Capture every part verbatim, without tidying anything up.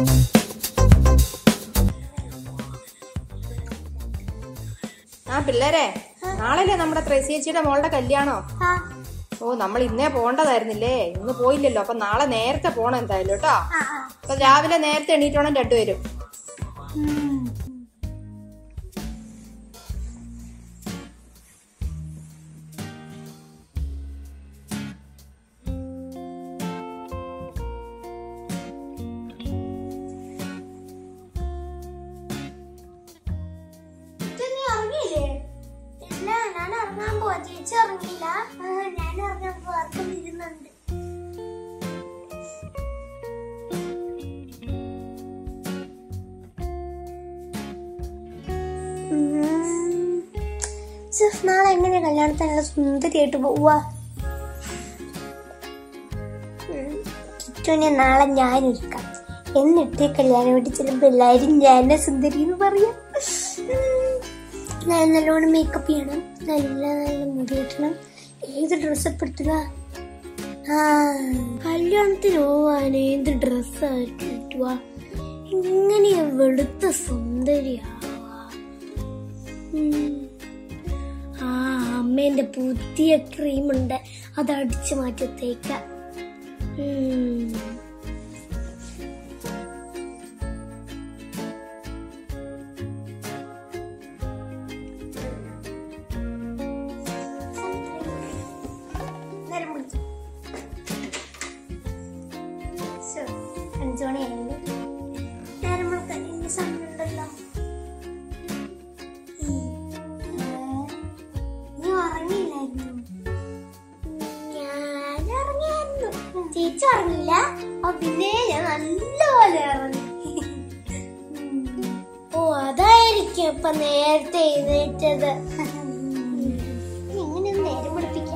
ആ പിള്ളേരെ, നാളെയല്ലേ നമ്മുടെ ത്രേസ്യേച്ചിയുടെ മോളുടെ കല്യാണോ? ഓ, നമ്മൾ ഇന്നേ പോണ്ടതായിരുന്നില്ലേ, ഇന്ന് പോയില്ലല്ലോ. അപ്പൊ നാളെ നേരത്തെ പോണം എന്തായാലും കേട്ടോ. അപ്പൊ രാവിലെ നേരത്തെ എണീറ്റോണം രണ്ടുപേരും. നാളെ എങ്ങനെ കല്യാണത്തിനുള്ള സുന്ദരിയായിട്ട് പോവാ? ചുറ്റുവിനെ നാളെ ഞാനൊരുക്കാം, എന്നിട്ട് കല്യാണം വീട്ടിൽ ചെല്ലുമ്പോ എല്ലാരും ഞാനെ സുന്ദരി എന്ന് പറയാം. ഞാൻ നല്ലോണം മേക്കപ്പ് ചെയ്യണം, നല്ല നല്ല മുടി കെട്ടണം. ഏത് ഡ്രസ്സ് പെടുത്തുക? ആ കല്യാണത്തിന് പോവാൻ ഏത് ഡ്രസ്സായിട്ട് കിട്ടുക? ഇങ്ങനെയാ വെളുത്ത സുന്ദരിയാവാ. ആ അമ്മേന്റെ പുതിയ ക്രീമുണ്ട്, അത് അടിച്ചു മാറ്റി തേക്കാം. അഞ്ചോണിയായിരുന്നു നേരം വെളുക്കാൻ ഇനി സമയമുണ്ടല്ലോ. നീ ഉറങ്ങിയില്ലായിരുന്നു? ഞാൻ ഉറങ്ങിയായിരുന്നു. ചേച്ചി ഉറങ്ങിയില്ല? പിന്നെ ഞാൻ നല്ലപോലെ ഉറങ്ങി. ഓ, അതായിരിക്കും ഇപ്പൊ നേരത്തെ എഴുന്നേറ്റത്. ഇങ്ങനെ നേരം പിടിപ്പിക്കാം.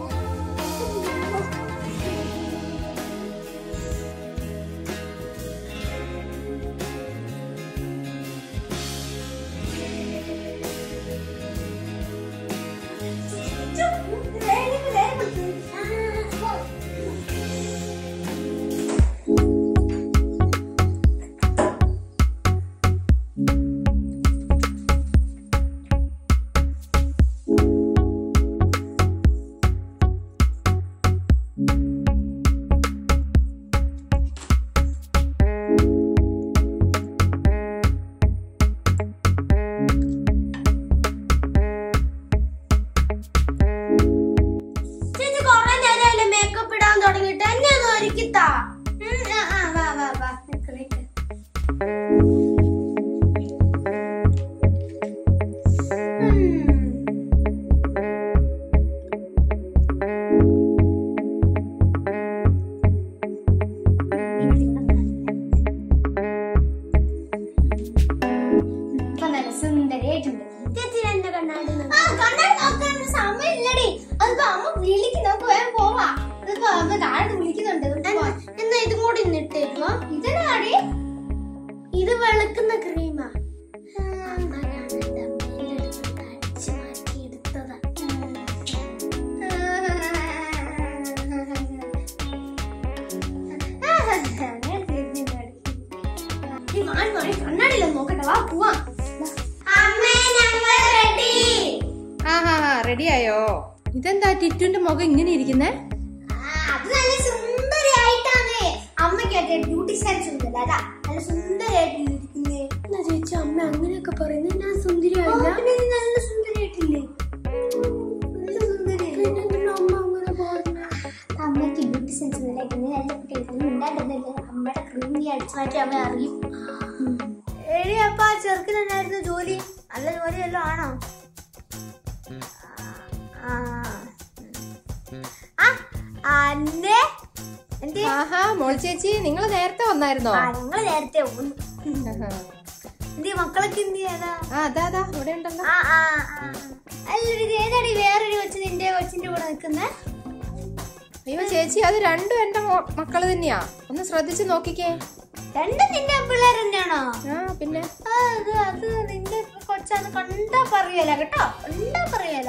ഇത് വെളുക്കുന്ന ക്രീമാ. കണ്ണാടിയിലോ നോക്കട്ടെ, വാ പോവാം. റെഡിയായോ? ഇതെന്താ ടിറ്റുവിന്റെ മുഖം ഇങ്ങനെ ഇരിക്കുന്നേ? അത് നല്ല സുന്ദരിയായിട്ടാണ്. അമ്മയ്ക്കൊക്കെ ബ്യൂട്ടി സെൻസ് ഉണ്ടല്ലോ, അതാ നല്ല സുന്ദരിയായിട്ട് ഇരിക്കുന്നേ. ചേച്ചി അമ്മ അങ്ങനെയൊക്കെ പറയുന്നത് ഞാൻ സുന്ദരിയായില്ല? നല്ല സുന്ദരിയായിട്ടില്ലേ? അമ്മ അങ്ങനെ പറഞ്ഞു. അമ്മയ്ക്ക് ബ്യൂട്ടി സെൻസ് ഉണ്ടല്ലേ, നല്ല കുട്ടികൾക്ക് ഉണ്ടാകുന്നില്ല. അമ്മയുടെ ക്രീമി അടിച്ചു മാറ്റി അമ്മ അറിയും. എടി അപ്പൊ ആ ചെറുക്കനായിരുന്നു ജോലി? നല്ല ജോലി വല്ലതും ആണോ? മോൾ ചേച്ചി, നിങ്ങൾ നേരത്തെ വന്നായിരുന്നോ? ഞങ്ങള് നേരത്തെ വന്നു. മക്കളൊക്കെ എന്ത് ചെയ്യാനാ? ഇവിടെ ഉണ്ടല്ലോ. അല്ലൊരു ഏതാടി വേറൊരു കൊച്ചു നിന്റെ കൊച്ചിന്റെ കൂടെ നിൽക്കുന്നേ? അയ്യോ ചേച്ചി, അത് രണ്ടും എന്റെ മക്കള് തന്നെയാ. ഒന്ന് ശ്രദ്ധിച്ചു നോക്കിക്കേ. രണ്ടും നിന്റെ പിള്ളേർ തന്നെയാണോ? ആ പിന്നെ അത് അത് നിന്റെ കൊച്ചാന്ന് കണ്ടാ പറയല കേട്ടോ, കണ്ടാ പറയല.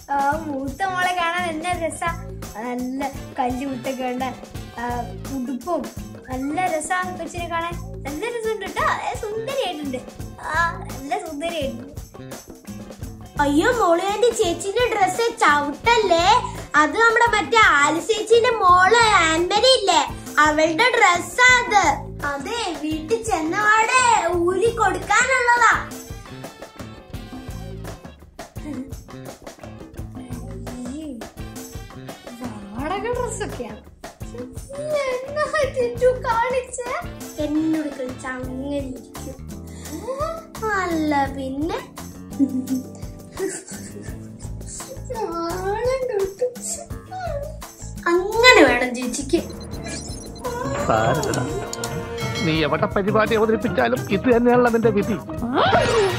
മൂത്ത മോളെ കാണാൻ എന്നാ രസ. നല്ല കല്ലുമുട്ടൊക്കെ ഉണ്ട ഉടുപ്പും നല്ല രസാ കൊച്ചിനെ കാണാൻ. നല്ല രസമുണ്ട് കേട്ടോ. സുന്ദരിയായിട്ടുണ്ട്. ആ നല്ല സുന്ദരിയായിട്ടുണ്ട്. അയ്യോ മോള് എന്റെ ചേച്ചിന്റെ ഡ്രസ്സ് ചവിട്ടല്ലേ, അത് നമ്മുടെ മറ്റേ ആലി ചേച്ചിന്റെ മോള് ആൻമരി ഇല്ലേ, അവളുടെ ഡ്രസ്സാ അത്. അതെ, വീട്ടിൽ ചെന്നപാടെ ഊരി കൊടുക്കാനുള്ളതാ. വാടക ഡ്രസ്സൊക്കെയാണ് കാണിച്ച എന്നോട് കളിച്ച അങ്ങനെ ഇരിക്കും. അല്ല പിന്നെ അങ്ങനെ വേണം ചേച്ചിക്ക്. നീ എവിടെ പരിപാടി അവതരിപ്പിച്ചാലും ഇത് തന്നെയാണല്ലോ നിന്റെ വിധി.